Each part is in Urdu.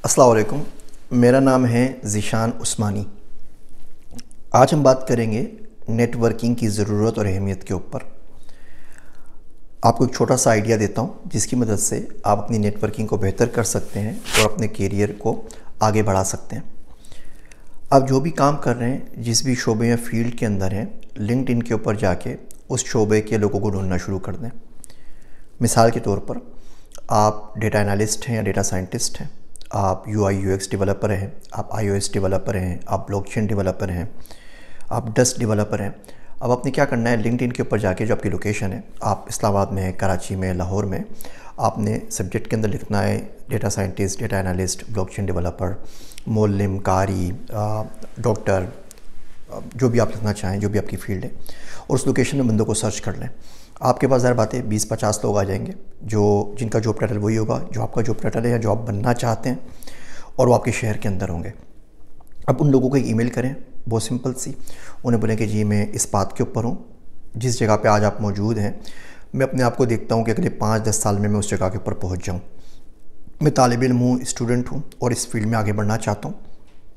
السلام علیکم، میرا نام ہے ذیشان عثمانی۔ آج ہم بات کریں گے نیٹ ورکنگ کی ضرورت اور اہمیت کے اوپر۔ آپ کو ایک چھوٹا سا آئیڈیا دیتا ہوں جس کی مدد سے آپ اپنی نیٹ ورکنگ کو بہتر کر سکتے ہیں اور اپنے کیریئر کو آگے بڑھا سکتے ہیں۔ آپ جو بھی کام کر رہے ہیں، جس بھی شعبے یا فیلڈ کے اندر ہیں، لنکڈ ان کے اوپر جا کے اس شعبے کے لوگوں کو ڈھونڈنا شروع کر دیں۔ مثال کے طور پر آپ ڈیٹا انالسٹ ہیں یا ڈیٹا سائنٹسٹ ہیں، آپ U I U X developer ہیں، آپ آئی او ایس ڈیولپر ہیں، آپ بلاک چین ڈیولپر ہیں، آپ ڈسٹ ڈیولپر ہیں۔ اب آپ نے کیا کرنا ہے، لنکڈ ان کے اوپر جا کے جو آپ کی لوکیشن ہے، آپ اسلام آباد میں ہیں، کراچی میں، لاہور میں، آپ نے سبجیکٹ کے اندر لکھنا ہے data scientist, data analyst, blockchain developer, معلم، قاری، ڈاکٹر، جو بھی آپ لکھنا چاہیں، جو بھی آپ کی فیلڈ ہے، اور اس لوکیشن میں بندوں کو سرچ کر لیں۔ آپ کے پاس ظاہر بات ہے 20-50 لوگ آ جائیں گے جن کا جاب ٹائٹل وہی ہوگا جو آپ کا جاب ٹائٹل ہے یا جو آپ بننا چاہتے ہیں، اور وہ آپ کے شہر کے اندر ہوں گے۔ اب ان لوگوں کو ایک ای میل کریں، بہت سمپل سی، انہیں بولیں کہ جی میں اس بات کے اوپر ہوں، جس جگہ پہ آج آپ موجود ہیں، میں اپنے آپ کو دیکھتا ہوں کہ اگلے 5-10 سال میں اس جگہ کے اوپر پہنچ جاؤں۔ میں طالب علم ہوں، اسٹوڈنٹ ہوں، اور اس فیلڈ میں آگے بڑھنا چاہتا ہوں۔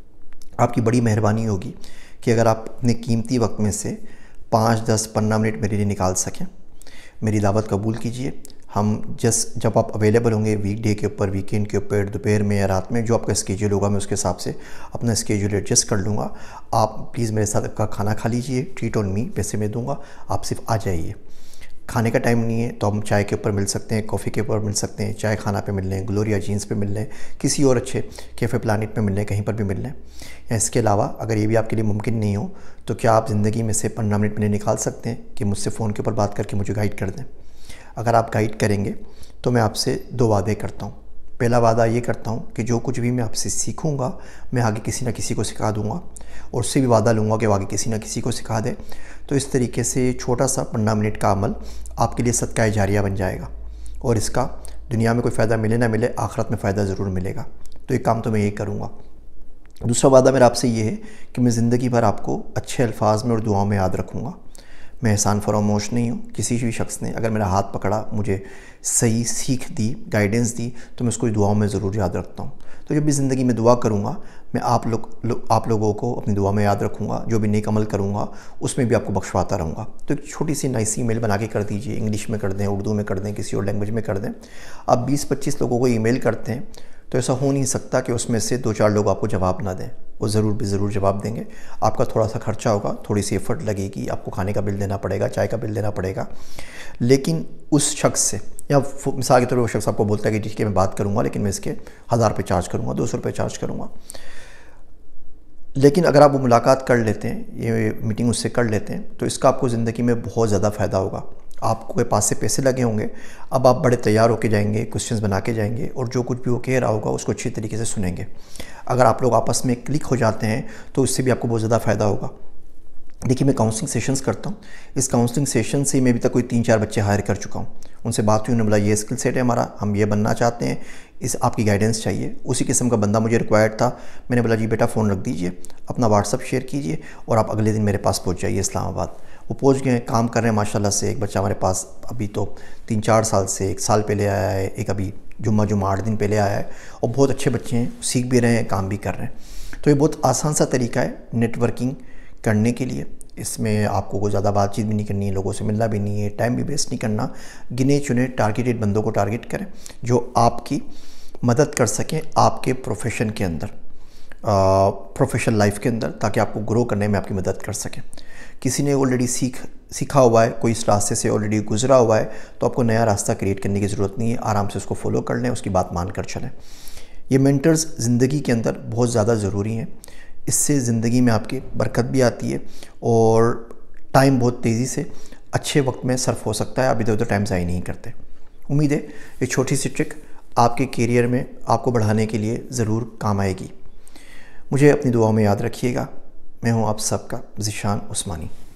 آپ کی بڑی مہربانی ہوگی کہ اگر آپ اپنے قیمتی وقت میں سے 5-10-15 منٹ میرے لیے نکال سکیں، میری دعوت قبول کیجئے۔ ہم جب آپ اویلیبل ہوں گے، ویک ڈے کے اوپر، ویکینڈ کے اوپر، دوپہر میں یا رات میں، جو آپ کا اسکیجول ہوگا، میں اس کے حساب سے اپنا اسکیجول ایڈجسٹ کر لوں گا۔ آپ پلیز میرے ساتھ کا کھانا کھا لیجئے، ٹریٹ آن می، پیسے میں دوں گا، آپ صرف آ جائیے۔ کھانے کا ٹائم نہیں ہے تو ہم چائے کے اوپر مل سکتے ہیں، کافی کے اوپر مل سکتے ہیں، چائے کھانا پہ مل لیں، گلوریا جینس پہ مل لیں، کسی اور اچھے کیفے پلانٹ پہ مل لیں، کہیں پر بھی مل لیں۔ یا اس کے علاوہ اگر یہ بھی آپ کے لیے ممکن نہیں ہو تو کیا آپ زندگی میں سے 15 منٹ میں نکال سکتے ہیں کہ مجھ سے فون کے اوپر بات کر کے مجھے گائیڈ کر دیں؟ اگر آپ گائیڈ کریں گے تو میں آپ سے 2 وعدے کرتا ہوں۔ پہلا وعدہ یہ کرتا ہوں کہ جو کچھ بھی میں آپ سے سیکھوں گا، میں آگے کسی نہ کسی کو سکھا دوں گا، اور اس سے بھی وعدہ لوں گا کہ وہ آگے کسی نہ کسی کو سکھا دے۔ تو اس طریقے سے چھوٹا سا 15 منٹ کا عمل آپ کے لیے صدقہ جاریہ بن جائے گا، اور اس کا دنیا میں کوئی فائدہ ملے نہ ملے، آخرت میں فائدہ ضرور ملے گا۔ تو ایک کام تو میں یہی کروں گا۔ دوسرا وعدہ میرا آپ سے یہ ہے کہ میں زندگی بھر آپ کو اچھے الفاظ میں اور دعاؤں میں یاد رکھوں گا۔ میں احسان فراموش نہیں ہوں۔ کسی بھی شخص نے اگر میرا ہاتھ پکڑا، مجھے صحیح سیکھ دی، گائیڈنس دی، تو میں اس کو دعاؤں میں ضرور یاد رکھتا ہوں۔ تو جب بھی زندگی میں دعا کروں گا، میں آپ لوگوں کو اپنی دعا میں یاد رکھوں گا۔ جو بھی نیک عمل کروں گا اس میں بھی آپ کو بخشواتا رہوں گا۔ تو ایک چھوٹی سی نائس ای میل بنا کے کر دیجئے، انگلش میں کر دیں، اردو میں کر دیں، کسی اور لینگویج میں کر دیں۔ آپ 20-25 لوگوں کو ای میل کرتے ہیں تو ایسا ہو نہیں سکتا کہ اس میں سے 2-4 لوگ آپ کو جواب نہ دیں۔ وہ ضرور جواب دیں گے۔ آپ کا تھوڑا سا خرچہ ہوگا، تھوڑی سی ایفرٹ لگے گی، آپ کو کھانے کا بل دینا پڑے گا، چائے کا بل دینا پڑے گا، لیکن اس شخص سے، یا مثال کے طور پر وہ شخص آپ کو بولتا ہے کہ ٹھیک ہے میں بات کروں گا لیکن میں اس کے 1000 روپے چارج کروں گا، 200 روپے چارج کروں گا، لیکن اگر آپ وہ ملاقات کر لیتے ہیں، یہ میٹنگ اس سے کر لیتے ہیں، تو اس کا آپ کو زندگی میں بہت زیادہ فائدہ ہوگا۔ آپ کے پاس سے پیسے لگے ہوں گے، اب آپ بڑے تیار ہو کے جائیں گے، کوسچنز بنا کے جائیں گے، اور جو کچھ بھی وہ کہہ رہا ہوگا اس کو اچھی طریقے سے سنیں گے۔ اگر آپ لوگ آپس میں کلک ہو جاتے ہیں تو اس سے بھی آپ کو بہت زیادہ فائدہ ہوگا۔ دیکھیے میں کاؤنسلنگ سیشنز کرتا ہوں، اس کاؤنسلنگ سیشن سے میں ابھی تک کوئی 3-4 بچے ہائر کر چکا ہوں۔ ان سے بات ہوئی، انہوں نے بولا یہ اسکل سیٹ ہے ہمارا، ہم یہ بننا چاہتے ہیں، آپ کی گائیڈنس چاہیے۔ اسی قسم کا بندہ مجھے ریکوائرڈ تھا، میں نے بولا جی بیٹا فون رکھ دیجئے، اپنا واٹس اپ شیئر کیجئے، اور آپ اگلے دن میرے پاس پہنچ جائیے اسلام آباد۔ وہ پہنچ گئے ہیں، کام کر رہے ہیں ماشاءاللہ سے۔ ایک بچہ ہمارے پاس ابھی تو 3-4 سال سے، 1 سال پہلے آیا ہے، ایک ابھی جمعہ 8 دن پہلے آیا ہے، اور بہت اچھے بچے ہیں، سیکھ بھی رہے ہیں، کام بھی کر رہے ہیں۔ تو یہ بہت آسان سا طریقہ ہے نیٹ ورکنگ کرنے کے لیے۔ اس میں آپ کو کوئی زیادہ بات چیت بھی نہیں کرنی ہے، لوگوں سے ملنا بھی نہیں ہے، ٹائم بھی ویسٹ نہیں کرنا۔ گنے چنے ٹارگیٹڈ بندوں کو ٹارگیٹ کریں جو آپ کی مدد کر سکیں آپ کے پروفیشن کے اندر، پروفیشنل لائف کے اندر، تاکہ آپ کو گرو کرنے میں آپ کی مدد کر سکیں۔ کسی نے آلریڈی سیکھا ہوا ہے، کوئی اس راستے سے آلریڈی گزرا ہوا ہے، تو آپ کو نیا راستہ کریٹ کرنے کی ضرورت نہیں ہے، آرام سے اس کو فالو کر لیں، اس کی بات مان کر چلیں۔ یہ مینٹرز زندگی کے اندر بہت زیادہ ضروری ہیں۔ اس سے زندگی میں آپ کی برکت بھی آتی ہے، اور ٹائم بہت تیزی سے اچھے وقت میں صرف ہو سکتا ہے، آپ ادھر ادھر ٹائم ضائع نہیں کرتے۔ امید ہے یہ چھوٹی سی ٹرک آپ کے کیریئر میں آپ کو بڑھانے کے لیے ضرور کام آئے گی۔ مجھے اپنی دعاؤں میں یاد رکھیے گا۔ میں ہوں آپ سب کا ذیشان عثمانی۔